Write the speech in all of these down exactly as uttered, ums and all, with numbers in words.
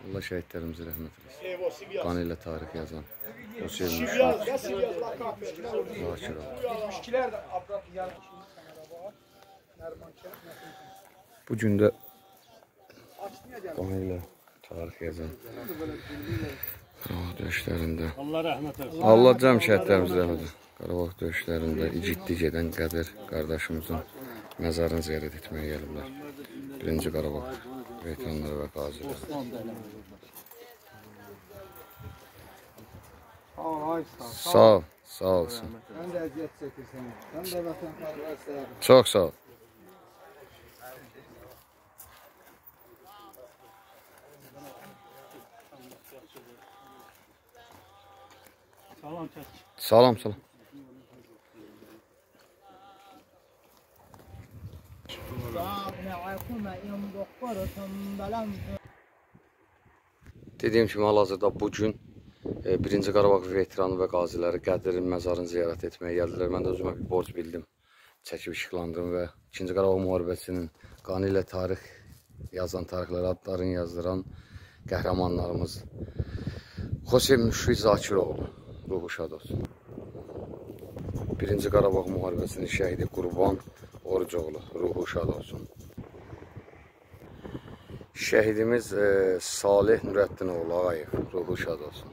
Allah şəhidlərimizi rəhmət eləsin. Qanı ilə tarix yazan. O sevmiş. Zakir oğlu. Bu gün də qanı ilə tarix yazan. Qarabağ döyüşlərində. Allah rəhmət eləsin. Allah cəm şəhidlərimizi rəhmət eləsin. Qarabağ döyüşlərində igidlik edən Qədir qardaşımızın məzarını ziyarət etməyə gəliblər. Birinci Qarabağ veteranları və qaziləri. Sağ ol, sağ olsun. Çox sağ ol. Salam çək. Salam, salam. Dediyim kimi, hal-hazırda bugün birinci Qarabağ veteranı və qaziləri Qədirin məzarını ziyarət etməyə gəldilər. Mən də özümə bir borc bildim, çəkib işıqlandırım və ikinci Qarabağ müharibəsinin qanı ilə tarix yazan, tarixləri adlarını yazdıran qəhrəmanlarımız Xosey Müşfiq Zakiroğlu, ruhu şad olsun. birinci Qarabağ müharibəsinin şəhidi Qurban Orucoğlu, ruhu şad olsun. Şəhidimiz e, Salih Nurəddinoğlu Ağayev, ruhu şad olsun.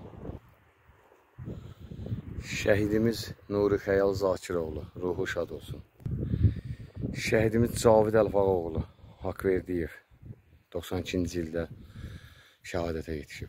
Şəhidimiz Nuri Xəyal Zakiroğlu, ruhu şad olsun. Şəhidimiz Cavid Əlfağoğlu Haqverdiyev doxsan ikinci ildə şəhadətə yetişib.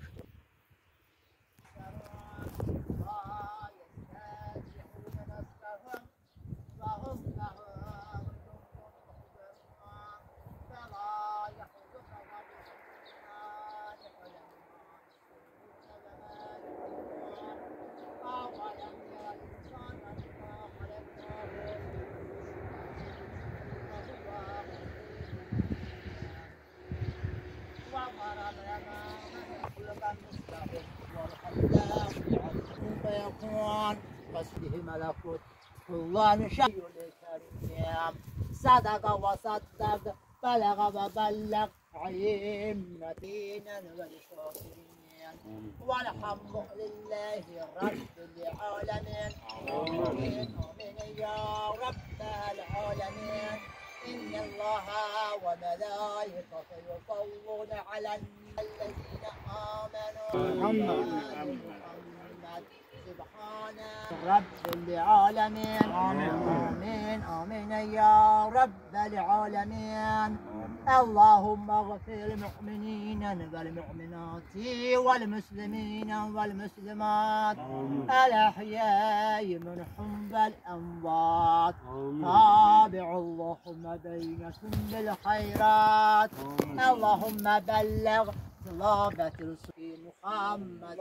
فاسقه ملكوت الله شيء الكريم صدق وصدق بلغ وبلغ عيمتنا والشاكرين والحمد لله رب العالمين آمين آمين يا رب العالمين إن الله وملائكته يصلون على الذين آمنوا محمد سبحان رب العالمين آمين آمين آمين يا رب العالمين اللهم اغفر المؤمنين والمؤمنات والمسلمين والمسلمات الأحياء منهم والأموات تابع اللهم بينكم بالخيرات اللهم بلغ صلابة رسول محمد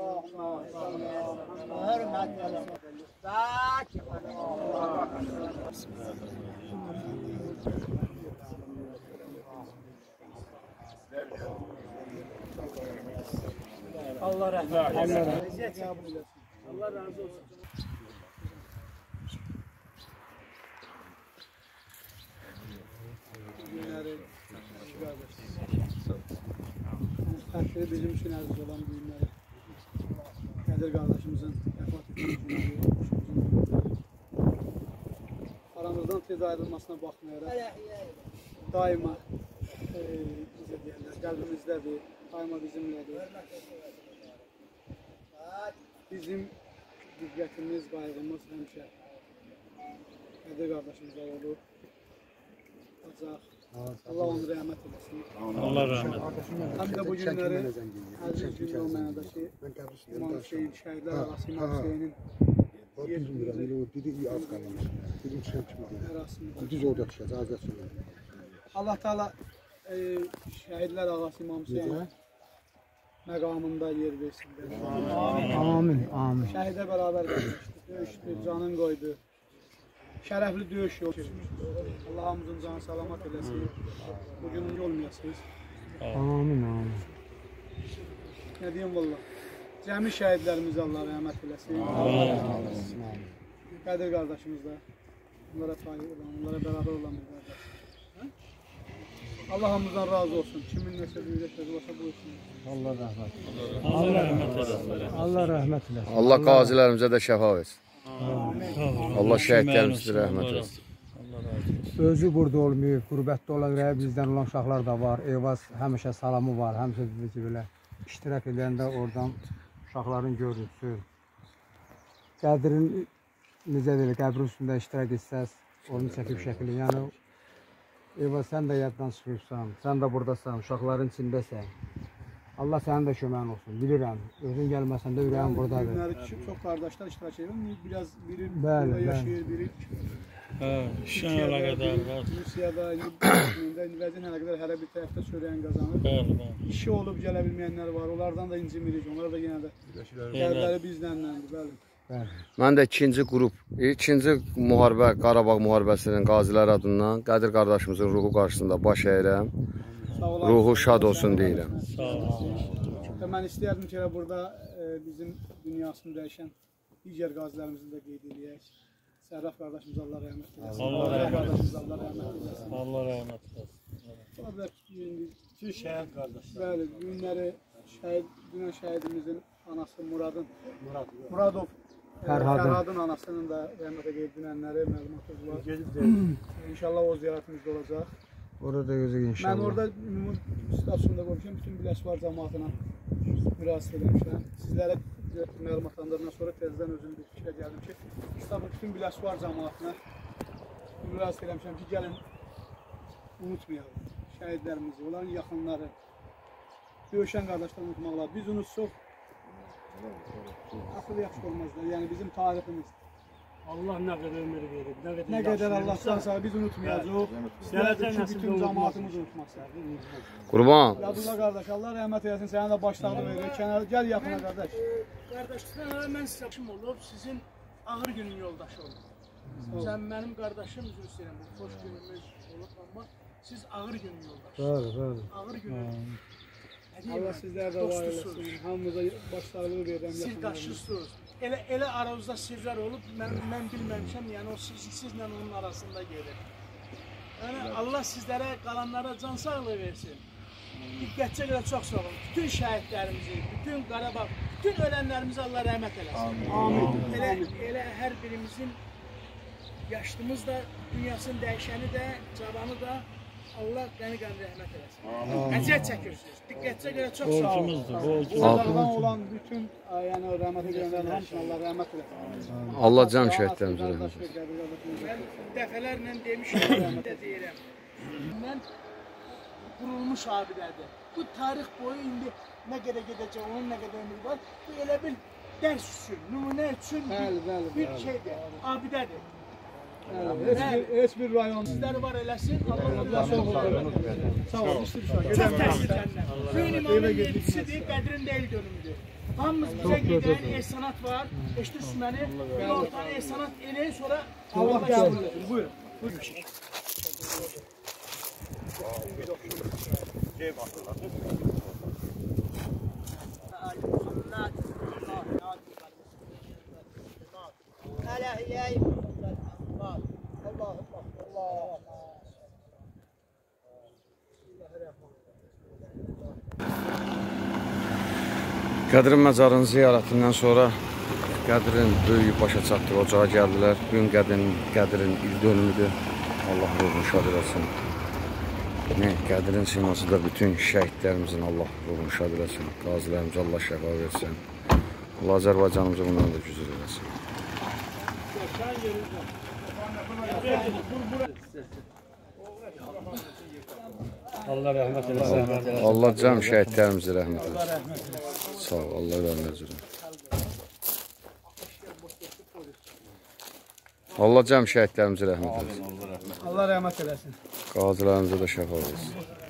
حرمة الفاتحة Allah rəhmət eləsin. Allah razı olsun. Takdiri bizim üçün əziz olan düğünləri, Qədir qardaşımızın vəfat etməsini, aramızdan tez ayrılmasına baxmayaraq, daima e, bizə deyərlər, qəlbimizdədir, daima bizimlədir. Bizim diqqətimiz, qayğımız həmişə Qədir qardaşımızda olur. Acaq. Allah onu rəhmət eləsin. Allah rəhmət eləsin. Həm də bu günləri əziz gün olmayanda ki, İmam Hüseyin, şəhidlər arası İmam Hüseynin Allah Teala e, şəhidlər arası İmam Hüseynin məqamında yer versin. Amin, amin. Şəhidə bərabər gəlmişdir, döyüşdü, canın qoydu. Şərəfli döyüş yol keçmiş. Allah hamımızın canı salamat eləsin. Bugün olmayasınız. Amin, amin. Nə deyim valla? Cəmi şəhidlərimizi Allah rəhmət eləsin. Qədir qardaşımız da onlara talib olan, onlara bərabər olan bir qardaş. Allah hamımızdan razı olsun. Kimin nəsə böyük sözü varsa bu olsun. Allah rəhmət. Allah rəhmət eləsin. Allah rəhmət eləsin. Allah qazilərimizə də şəfa versin. Allah şəhidlərimizə rəhmət eləsin. Özü burada olmayıb, qürbətdə olan rəyə bizdən olan uşaqlar da var. Eyvaz həmişə salamı var. Həmişə dedi ki, belə iştirak edəndə oradan uşaqların görüntüsü, qədrin necə deyil, qəbrin üstündə iştirak etsəz, onu çəkib şəkili. Yəni, Eyvaz, sən də yaddan çıxırsan, sən də buradasan, uşaqların içindəsən. Allah sənin də köməyin olsun, bilirəm. Özün gəlməsən də ürəyim buradadır. Günləri ki, çox qardaşlar iştirak edir. Biraz biri Bəli, burada bəli. yaşayır, biri Hə, işin əlaqədar var. Rusiyada, indi vəzin əlaqədar hər bir tərəfdə söyləyən qazanır. Bəli, bəli. İşi olub gələ bilməyənlər var, onlardan da incimirik, onlar da yenə də qəlbləri bizlənləndir, bəli. Mən də ikinci qrup, ikinci müharibə, Qarabağ müharibəsinin qaziləri adından Qədir qardaşımızın ruhu qarşısında baş əyirəm. Ruhu şad olsun deyirəm. Sağ olun. Mən istəyərdim ki, burada bizim dünyasını dəyişən digər qazilərimizi də qeyd edək. Sərraf qardaşımız Allah rəhmət eləsin. Allah rəhmət eləsin. Allah rəhmət eləsin. Allah rəhmət eləsin. Orada iki şəhid qardaşlar. Bəli, günləri şəhid, dünən şəhidimizin anası Muradın, Muradov Fərhadın anasının da rəhmətə qeyd edilənləri məlumatımız var. İnşallah o ziyarətimizdə olacaq. Orada gözü inşallah. Mən orada ümumi statusunda qoymuşam, bütün Biləsuvar cəmaatına müraciət edmişəm. Sizlərə məlumatlandırdıqdan sonra tezdən özüm bir fikrə gəldim ki, bütün Biləsuvar cəmaatına müraciət etmişəm ki, gəlin unutmayalım şəhidlərimizi, onların yaxınları, döyüşən qardaşlar unutmaqlar. Biz unutsaq, asıl yaxşı olmazlar, yəni bizim tariximiz. Allah nə qədər ömür verib, nə qədər Nə qədər Allahdan sağ biz unutmayacaq. Gələcək bütün cəmaatımız unutmasın. Qurban. Yadullah qardaş, Allah rəhmət eləsin, sənə də başlarını verir. Kənar gəl yaxına qardaş. Qardaşlar, mən sizə kim olub, sizin ağır günün yoldaşı olub. Sən mənim qardaşım, üzr istəyirəm, bu xoş günümüz olub, amma siz ağır günün yoldaşı. Bəli, bəli. Ağır günün. Allah sizlər də var eləsin. Hamımıza başlarını verirəm. Sirdaşlısınız. Elə, elə aranızda sirlər olub, mən, mən bilməmişəm, yəni o siz, sizlə onun arasında gedir. Yəni Allah sizlərə, qalanlara can sağlığı versin. Diqqətcə görə çox sağ olun. Bütün şəhidlərimizi, bütün Qarabağ, bütün ölənlərimizi Allah rəhmət eləsin. Amin. Elə, elə hər birimizin yaşlımız da, dünyasının dəyişəni də, cavanı da Allah qəni-qəni rəhmət eləsin. Əziyyət çəkirsiniz. Diqqətcə görə çox sağ olun. Onlardan olan bütün yəni rəhmətə gələnlərin hamısına Allah rəhmət eləsin. Allah cəm şəhidlərimizə rəhmət eləsin. Mən dəfələrlə demişəm, də deyirəm. Mən qurulmuş abidədir. Bu tarix boyu indi nə qədər gedəcək, onun nə qədər ömrü var. Bu elə bir dərs üçün, nümunə üçün bir şeydir, abidədir. Heç bir rayon sizləri var eləsin. Allah sağ olun. Sağ olun. çox təşəkkürlər. Bu gün imamın yedisidir, Qədirin deyil dönümüdür. Hamımız bizə gedən ehsanat var. Eşitirsin məni. Bir ortaya ehsanat eləyin, sonra Allah qəbul etsin. Buyurun. Qədirin məzarının ziyarətindən sonra Qədirin böyük başa çatdığı ocağa gəldilər. Bugün Qədirin, Qədirin il dönümüdür. Allah ruhunu şad eləsin. Ne, Qədirin siması da bütün şəhidlərimizin Allah ruhunu şad eləsin. Qazilərimizə Allah şəfa versin. Allah Azərbaycanımızı bundan da gücür eləsin. Allah rəhmət eləsin. Allah cəm şəhidlərimizə rəhmət eləsin. Sağ ol, Allah rəhmət eləsin. Allah cəm şəhidlərimizə rəhmət eləsin. Allah rəhmət eləsin. Qazilərimizə də şəfa versin.